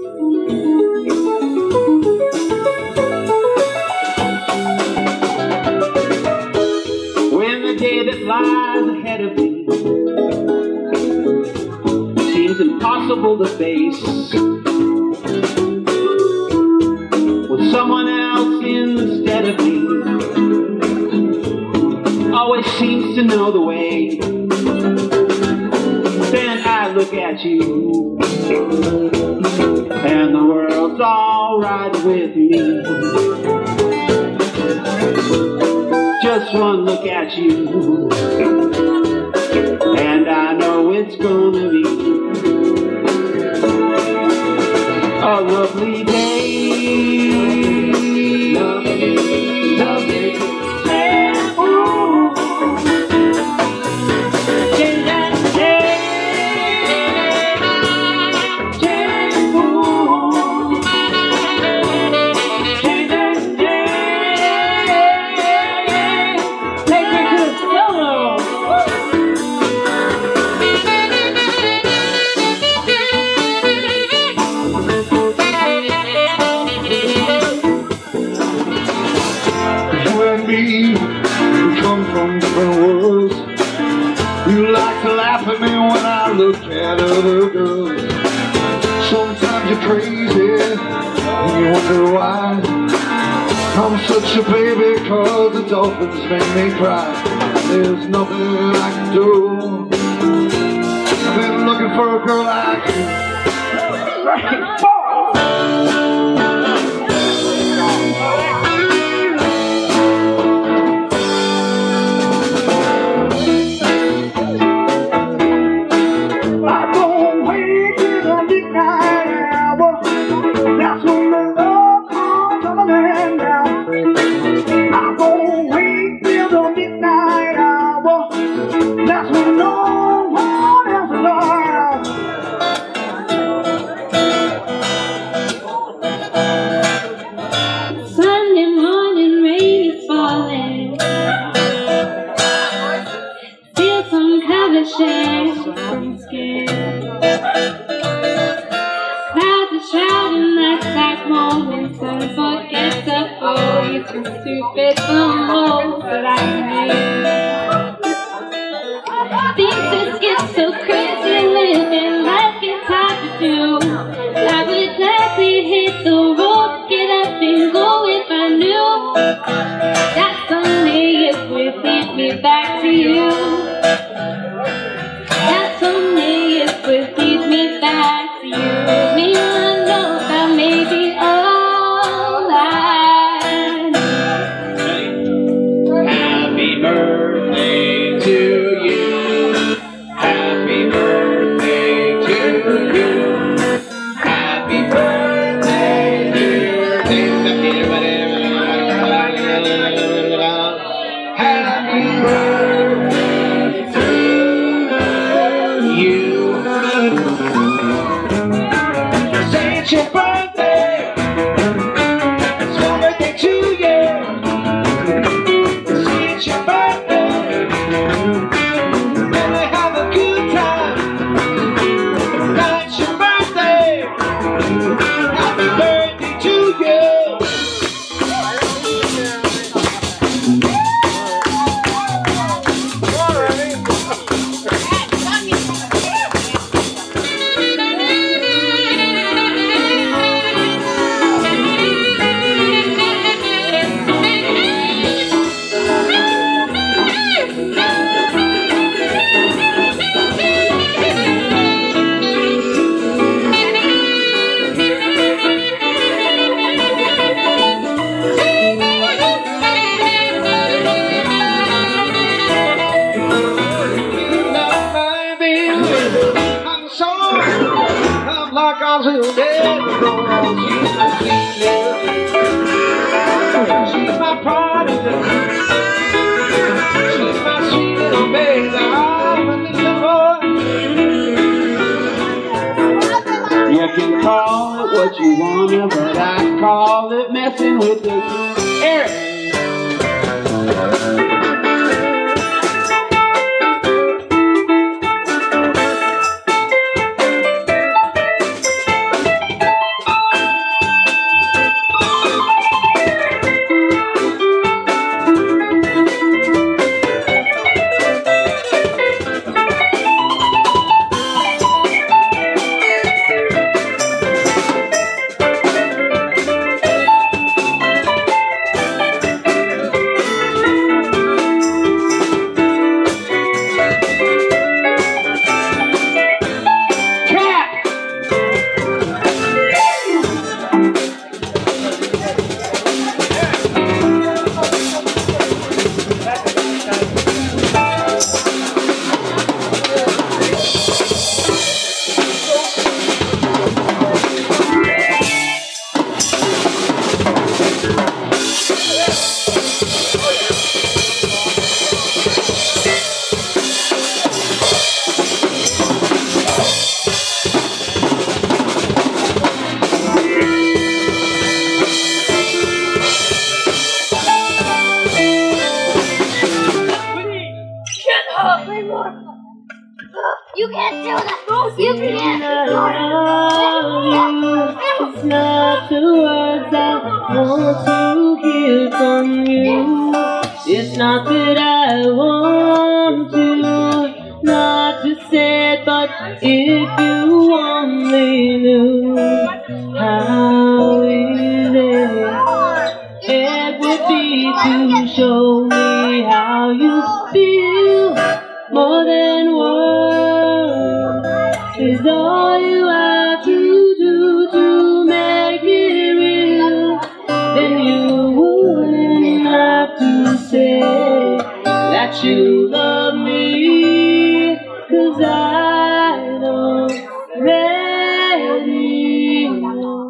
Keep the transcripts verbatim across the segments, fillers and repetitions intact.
When the day that lies ahead of me seems impossible to face, with someone else instead of me always seems to know the way, then I look at you and the world's all right with me. Just one look at you and I know it's gonna be a lovely day. Lovely, lovely day. Ooh. Change that day. Change, ooh. Change that day. Take me to the solo. Me, we come from different worlds. You like to laugh at me when I look at other girls. Sometimes you're crazy and you wonder why I'm such a baby, cause the dolphins make me cry. There's nothing I can do. I've been looking for a girl like you. From skin. Clouds are shrouding that black moment. Sun forgets the fall. You're too stupid for holes that I made. Things just get so crazy living. Life gets hard to do. I would gladly hit the road, get up and go if I knew that someday it would lead me back to you. That someday it would lead me back to you. Me, I know that may be all I need. Happy birthday to you. Happy birthday to you. Happy birthday, dear. Happy birthday to you. Say it's your birthday. It's my birthday to you. Say it's your birthday. And we have a good time. Now it's your birthday. Happy birthday to you. Like I was dead, she's my sweetness. She's my prodigy. She's my sweet little baby. I'm a little boy. You can call it what you wanna, but I call it messing with the air. want to hear from you. It's not that I want to, not to say it, but if you only knew how easy it would be to show me how you feel. More than words is all you have to do to make it real. Then you wouldn't have to say that you love me, 'cause I already know.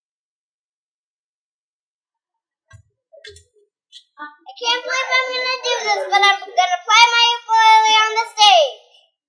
I can't believe I'm gonna do this, but I'm gonna play my ukulele on the stage.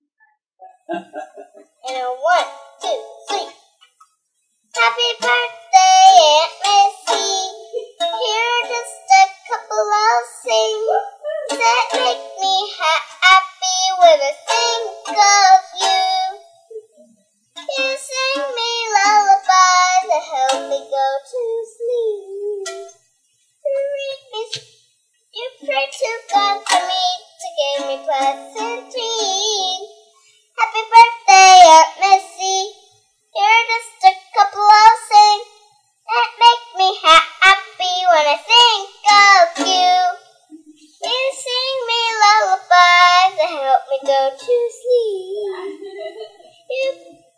And a one, two, three. Happy birthday, Aunt Missy. Here are just a couple of things that make me happy when I think of you. You sing me lullabies that help me go to sleep. You read me, you pray to God for me to give me pleasant dreams. Happy birthday, Aunt Missy. Here are just a couple of things that make me happy when I think of you. You sing me lullabies that help me go to sleep. You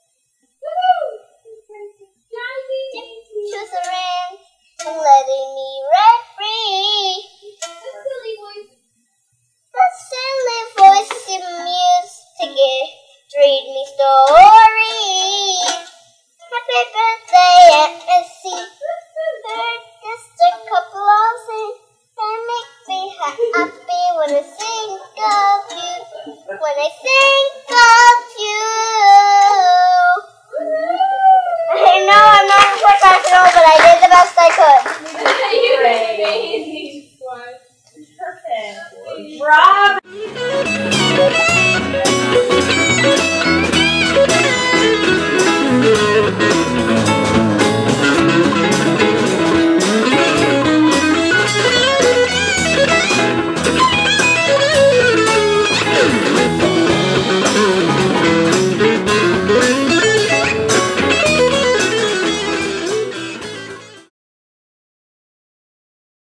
choose a ring and letting me ride free. The silly voice you use to get to read me stories. Happy birthday, Aunt Missy. They're just a couple of things that make me happy when I think of you. When I think of you. I know I'm not a professional, but I did the best I could.